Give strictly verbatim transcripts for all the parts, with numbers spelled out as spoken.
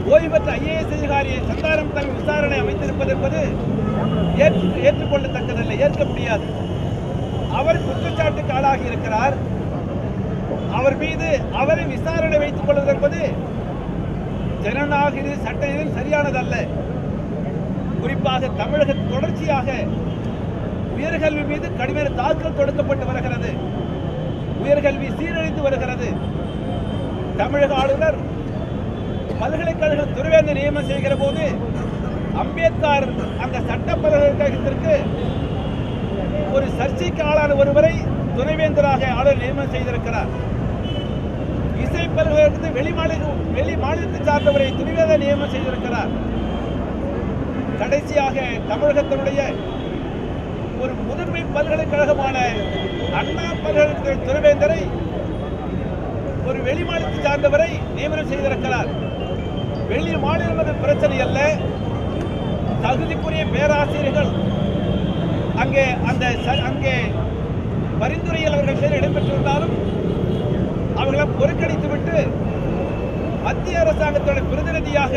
ஓய்வு பெற்ற ஐஏஎஸ் அதிகாரி சந்தானம் தலைமை விசாரணை அமைத்திருப்பது என்பது ஏற்றுக்கொள்ளத்தக்கதல்ல, ஏற்க முடியாது. அவர் குற்றச்சாட்டுக்கு ஆளாகி இருக்கிறார். அவர் மீது அவரை விசாரணை வைத்துக் கொள்வது என்பது ஜனநாயக சட்டத்தில் சரியானதல்ல. குறிப்பாக தமிழக தொடர்ச்சியாக உயர்கல்வி மீது கடுமையான தாக்கல் தொடுக்கப்பட்டு வருகிறது. உயர்கல்வி சீரழிந்து வருகிறது. தமிழக ஆளுநர் பல்கலைக்கழக துணைவேந்தர் நியமனம் செய்கிற போது அம்பேத்கர் அந்த சட்ட பல்கலைக்கழகத்திற்கு ஒரு சர்ச்சைக்கு ஆளான ஒருவரை துணைவேந்தராக ஆளுநர் நியமனம் செய்திருக்கிறார். இசை பல்கலைக்கழகத்தை வெளி மாநில வெளி மாநிலத்தை சார்ந்தவரை துணைவேந்தர் நியமனம் செய்திருக்கிறார். கடைசியாக தமிழகத்தினுடைய ஒரு முதன்மை பல்கலைக்கழகமான அண்ணா பல்கலைக்கழக துணைவேந்தரை ஒரு வெளி மாநிலத்தை சார்ந்தவரை நியமனம் செய்திருக்கிறார். வெளி மாநிலம் பிரச்சனை அல்ல, தகுதிக்குரிய பேராசிரியர்கள் அங்கே அந்த அங்கே பரிந்துரையில் அவர்கள் பேர் இடம்பெற்றிருந்தாலும் அவர்களை புறக்கணித்துவிட்டு மத்திய அரசாங்கத்தோட பிரதிநிதியாக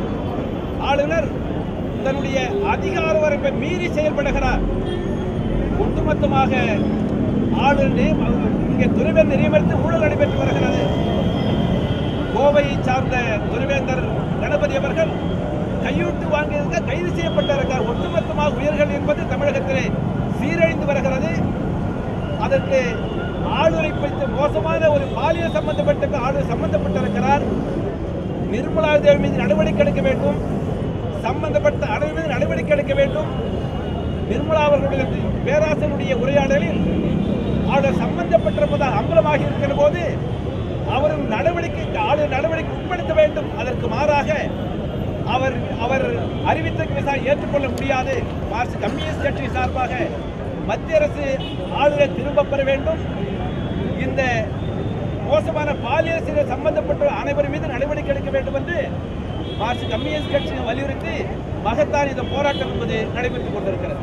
ஆளுநர் தன்னுடைய அதிகார வரம்பை மீறி செயல்படுகிறார். ஒட்டுமொத்தமாக ஆளுநர் இங்கே துணைவேந்தர் நியமனத்தில் ஊழல் நடைபெற்று வருகிறது. கோவையை சார்ந்த துணைவேந்தர் கணபதி அவர்கள் கையூட்டு வாங்கியதாக கைது செய்யப்பட்டிருக்கிறார். ஒட்டுமொத்தமாக உயர்கள் என்பது தமிழகத்திலே சீரழிந்து வருகிறது. அதற்கு ஆளுநரை குறித்து மோசமான ஒரு பாலியல் சம்பந்தப்பட்ட ஆளுநர் சம்பந்தப்பட்டிருக்கிறார். நிர்மலா தேவி மீது நடவடிக்கை எடுக்க வேண்டும், சம்பந்தப்பட்ட அனைவர் மீது நடவடிக்கை எடுக்க வேண்டும். நிர்மலா அவர்களுடைய பேராசிரியருடைய உரையாடலில் ஆளுநர் சம்பந்தப்பட்டிருப்பதாக அம்பலமாகி இருக்கிற போது அவரும் நடவடிக்கைக்கு ஆளுநர் நடவடிக்கை உட்படுத்த வேண்டும். அதற்கு மாறாக அவர் அவர் அறிவித்த விசாரணை ஏற்றுக்கொள்ள முடியாது. மார்க்சிஸ்ட் கம்யூனிஸ்ட் கட்சி சார்பாக மத்திய அரசு ஆளுநரை திரும்ப பெற வேண்டும். இந்த மோசமான பாலியல் சிறை சம்பந்தப்பட்ட அனைவரும் மீது நடவடிக்கை எடுக்க வேண்டும் என்று மார்க்சிஸ்ட் கம்யூனிஸ்ட் கட்சியை வலியுறுத்தி மகத்தான் இந்த போராட்டம் என்பது நடைபெற்றுக் கொண்டிருக்கிறது.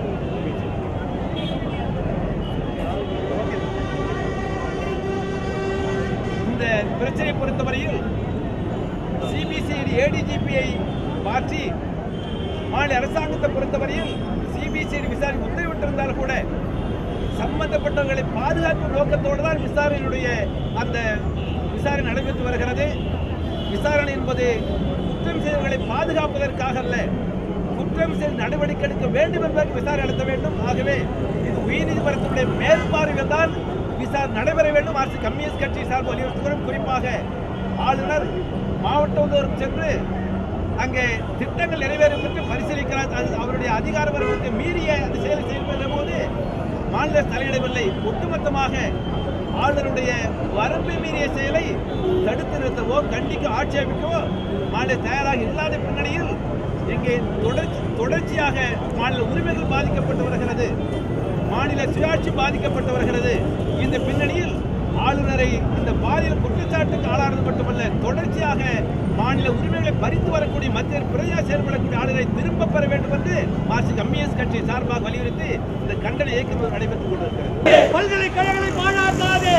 இந்த பிரச்சனை பொறுத்தவரையில் சிபிசிஐடி ஏடிஜிபியை மாற்றி மாநில அரசாங்கத்தை பொறுத்தவரையில் சிபிசிஐடி விசாரணை உத்தரவிட்டிருந்தால் கூட சம்பந்தப்பட்டவர்களை பாதுகாக்கும் நோக்கத்தோடு தான் விசாரணையுடைய அந்த விசாரணை நடைபெற்று வருகிறது. விசாரணை என்பது குற்றம் செய்தவர்களை பாதுகாப்பதற்காக அல்ல, குற்றம் செய்து நடவடிக்கை எடுக்க வேண்டும் என்பதற்கு விசாரணை நடத்த வேண்டும். ஆகவே இது உயர்நீதிமன்றத்துடைய மேற்பார்வையில் தான் விசாரணை நடைபெற வேண்டும். அரசு கம்யூனிஸ்ட் கட்சி சார்பு வலியுறுத்துகிறோம். குறிப்பாக ஆளுநர் மாவட்டந்தோறும் சென்று அங்கே திட்டங்கள் நிறைவேறும் என்று பரிசீலிக்கிறார். அவருடைய அதிகார வரம்பை மீறிய அந்த செயலை செயல்படுகிற போது மாநில தலையிடவில்லை. ஒட்டுமொத்தமாக ஆளுநருடைய வரம்பை மீறிய செயலை தடுத்து நிறுத்தவோ கண்டிக்க ஆட்சேபிக்கவோ மாநில தயாராக இல்லாத பின்னணியில் இங்கே தொடர்ச்சி தொடர்ச்சியாக மாநில உரிமைகள் பாதிக்கப்பட்டு வருகிறது, மாநில சுயாட்சி பாதிக்கப்பட்டு வருகிறது. இந்த பின்னணியில் ஆளுநரை இந்த பாலியல் குற்றச்சாட்டுக்கு ஆளானது மட்டுமல்ல, தொடர்ச்சியாக மாநில உரிமைகளை பறித்து வரக்கூடிய மத்திய பிரஜா செயல்படக்கூடிய ஆளுநரை திரும்ப பெற வேண்டும் என்று மார்க்சிஸ்ட் கம்யூனிஸ்ட் கட்சி சார்பாக வலியுறுத்தி இந்த கண்டன இயக்கம் நடைபெற்றுக் கொண்டிருக்கிறது. பல்கலைக்கழகங்களை பாழாக்காதே,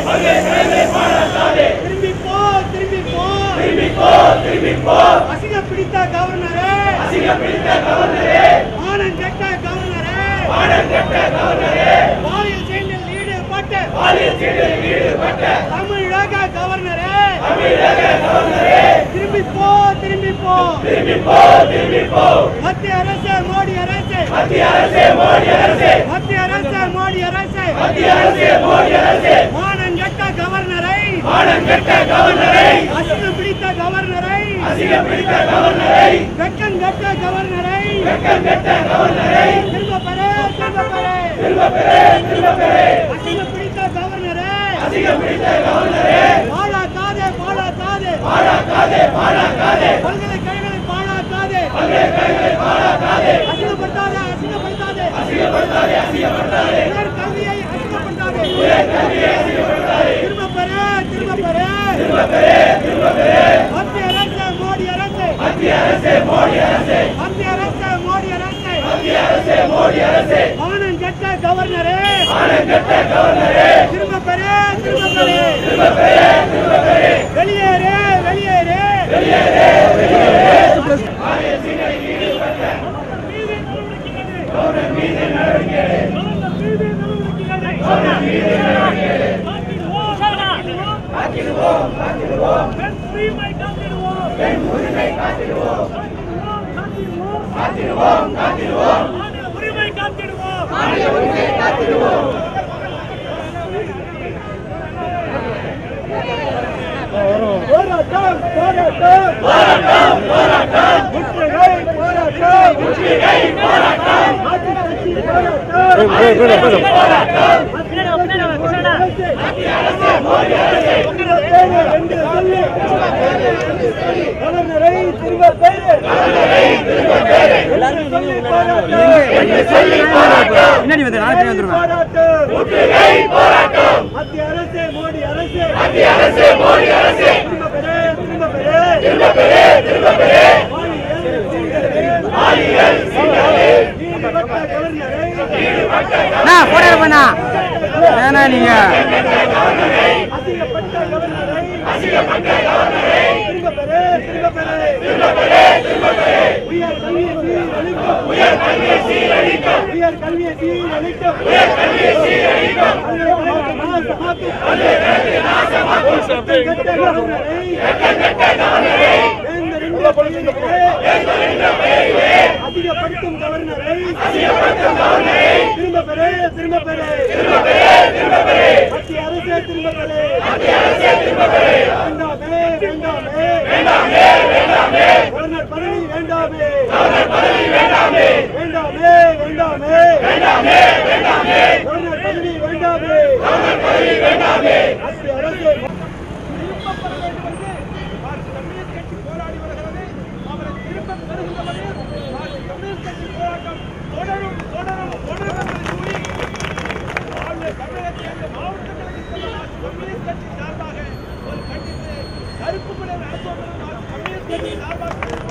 திரும்பி போ, திரும்பி போ, திரும்பி போ, திரும்பி போ. அசிங்க பிடித்த கவர்னரே, அசிங்க பிடித்த கவர்னரே, மானம் கெட்ட கவர்னரே, மானம் கெட்ட கவர்னரே, பாலியல் செயலில் ஈடுபட்ட, பாலியல் செயலில் ஈடுபட்ட தமிழக கவர்னரே, தமிழக கவர்னரே, திரும்பி போ, திரும்பி போ, திரும்பி போ, திரும்பி போ. மத்திய அரசு, மோடி அரசு, மத்திய அரசு, மோடி அரசு, மத்திய அரசு, மோடி அரசு, மத்திய அரசு, மோடி அரசு, மானம் கெட்ட கவர்னரை, மானம் கெட்ட கவர்னரை, அசிங்கம் பிடித்த கவர்னரை, அசிங்கம் பிடித்த கவர்னரை, வெட்கம் கெட்ட கவர்னரை, வெட்கம் கெட்ட கவர்னரை, திரும்ப பெற, திரும்ப பெற, திரும்ப பெற, திரும்ப பெற. அசிங்கம் பிடித்த கவர்னரை, அசிங்கம் பிடித்த கவர்னரை, பாழாக்காதே, பாழாக்காதே, பாழாக்காதே, பாழாக்காதே, பல்கலைக்கழகங்களை பாழாக்காதே, பல்கலைக்கழகங்களை பாழாக்காதே, அசிங்கப்படுத்தாதே, அசிங்கப்படுத்தாதே, அசிங்கப்படுத்தாதே, அசிங்கப்படுத்தாதே, உயர் கல்வியை அசிங்கப்படுத்தாதே, உயர் கல்வியை அசிங்கப்படுத்தாதே, திரும்ப பெற, திரும்ப பெற, திரும்ப பெற, திரும்ப பெற. மத்திய அரசு, மோடி அரசு, மத்திய அரசு, மோடி அரசு, மத்திய அரசு, மோடி அரசு, மத்திய அரசு, மோடி அரசு, மானம் கெட்ட கவர்னரே, மானம் கெட்ட கவர்னரே, திரும்ப பெற, திரும்ப பெற, திரும்ப பெற, திரும்ப பெற. வெளியேறு, வெளியேறு, வெளியேறு, வெளியேறு. போராட்டம் போராட்டம் போராட்டம் போராட்டம் முற்றுகை போராட்டம் முற்றுகை போராட்டம் ஆட்சி போராட்டம் போராட்டம் மத்திய அரசு மோடி அரசு என்று சொல்லி கவர்னரை திரும்ப பேரு கவர்னரை திரும்ப பேரு எல்லாரும் சொல்லி போராட்டம் என்று சொல்லி போராட்டம் பின்னாடி வந்து நாலு பேர் வந்துருவாங்க போராட்டம் முற்றுகை போராட்டம் மத்திய அரசு மோடி அரசு மத்திய அரசு மோடி அரசு திரும்ப பேரு திரும்ப பேரு திரும்ப பேரு திரும்ப பேரு மாலியல் சீனலே ஈடுபட்ட கவர்னரை ஈடுபட்ட நான் போடா பண்ணா ஏனா நீங்க அதிகப்பட்ட கவர்னரை அதிகப்பட்ட கவர்னரை திரும்ப பேரு திரும்ப பேரு திரும்ப பேரு திரும்ப பேரு உயர் கல்வியை சீரழிக்கும் உயர் கல்வியை சீரழிக்கும் உயர் கல்வியை சீரழிக்கும் உயர் கல்வியை சீரழிக்கும் நாசமாக்கு நாசமாக்கு நாசமாக்கு கெட்ட கவர்னரை கெட்ட கவர்னரை அதிகப்படுத்தும் கவர்னரை அதிகப்படுத்தும் கவர்னரை திரும்ப பெறு திரும்ப பெறு திரும்ப பெறு திரும்ப பெறு மத்திய அரசு திரும்ப பெறு மத்திய அரசு திரும்ப பெறு வேண்டாமே வேண்டாமே வேண்டாமே வேண்டாமே கவர்னர் பதவி வேண்டாமே கவர்னர் பதவி வேண்டாமே வேண்டாமே வேண்டாமே வேண்டாமே வேண்டாமே கவர்னர் பதவி வேண்டாமே கவர்னர் பதவி வேண்டாமே மத்திய அரசு தொடரும் தொடரும் தொடரும் தமிழகத்தில் அந்த மாவட்டங்களுக்கு கம்யூனிஸ்ட் கட்சி சார்பாக ஒரு கண்டித்து கருப்பு படை நடத்துவதற்கு கம்யூனிஸ்ட் கட்சி சார்பாக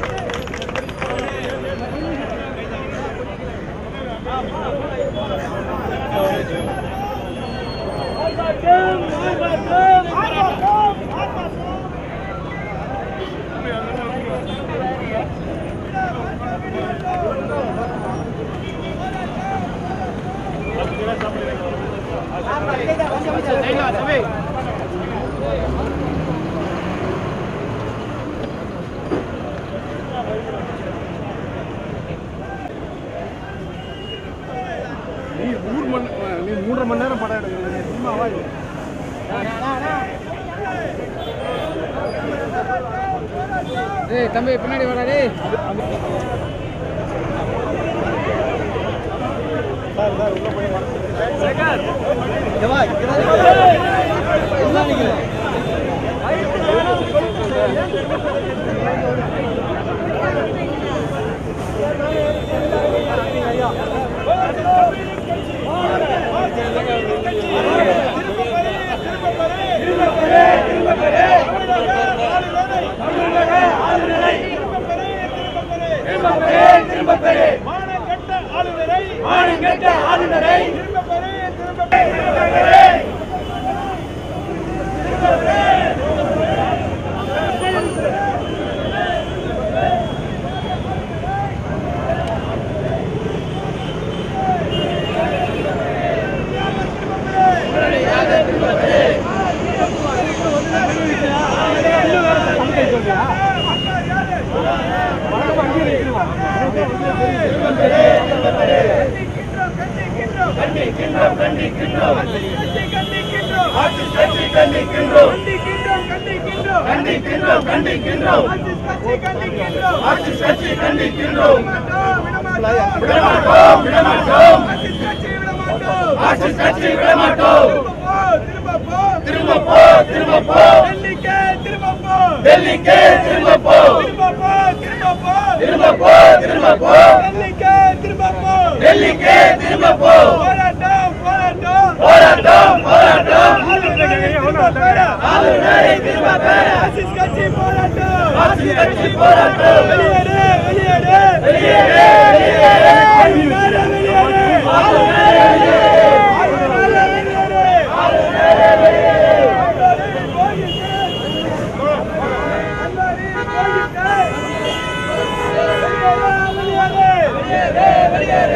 மூன்று மணி நேரம் படம் எடுக்கிறது சும்மாவா தம்பி பின்னாடி வராதே சார் சார் உள்ள போய் மானங்கெட்ட ஆளுநரை திரும்ப பெறு திரும்ப பெறு கண்டிக்கின்றோம் கண்டிக்கின்றோம் கண்டிக்கின்றோம் ஆட்சி கட்சி கண்டிக்கின்றோம் கண்டிக்கின்றோம் கண்டிக்கின்றோம் கண்டிக்கின்றோம் கண்டிக்கின்றோம் ஆட்சி கட்சி கண்டிக்கின்றோம் விடமாட்டோம் விடமாட்டோம் ஆட்சி கட்சி விடமாட்டோம் திரும்ப போ திரும்ப போ டெல்லிக்கே திரும்ப போ டெல்லிக்கே திரும்ப போ திரும்ப போ திரும்ப போ திரும்ப போ டெல்லிக்கே திரும்ப போ டெல்லிக்கே திரும்ப போ போராட்டம் போராட்டம் போராட்டம் போராட்டம் ஆளுநரை திரும்ப பெற ஆட்சி கட்சி போராட்டம் ஆட்சி கட்சி போராட்டம் வெளியேறு வெளியேறு வெளியேறு வெளியேறு ஆளுநரை வெளியேறு ஆளுநரை வெளியேறு ஆளுநரை வெளியேறு ஆளுநரை வெளியேறு போயிட்டு போயிட்டு வெளியேறு வெளியேறு